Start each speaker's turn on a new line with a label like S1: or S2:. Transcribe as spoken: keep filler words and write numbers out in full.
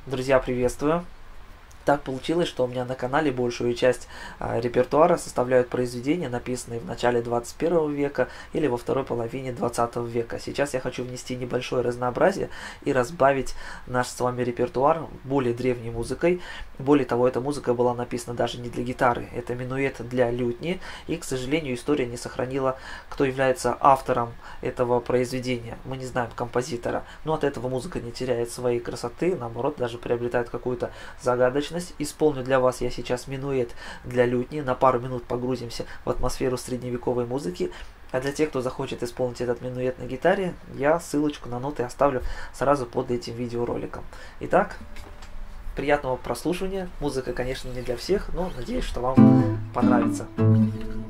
S1: Друзья, приветствую! Так получилось, что у меня на канале большую часть а, репертуара составляют произведения, написанные в начале двадцать первого века или во второй половине двадцатого века. Сейчас я хочу внести небольшое разнообразие и разбавить наш с вами репертуар более древней музыкой. Более того, эта музыка была написана даже не для гитары, это минуэт для лютни, и, к сожалению, история не сохранила, кто является автором этого произведения. Мы не знаем композитора, но от этого музыка не теряет своей красоты, наоборот, даже приобретает какую-то загадочность. Исполню для вас я сейчас минуэт для лютни. На пару минут погрузимся в атмосферу средневековой музыки. А для тех, кто захочет исполнить этот минуэт на гитаре, я ссылочку на ноты оставлю сразу под этим видеороликом. Итак, приятного прослушивания. Музыка, конечно, не для всех, но надеюсь, что вам понравится.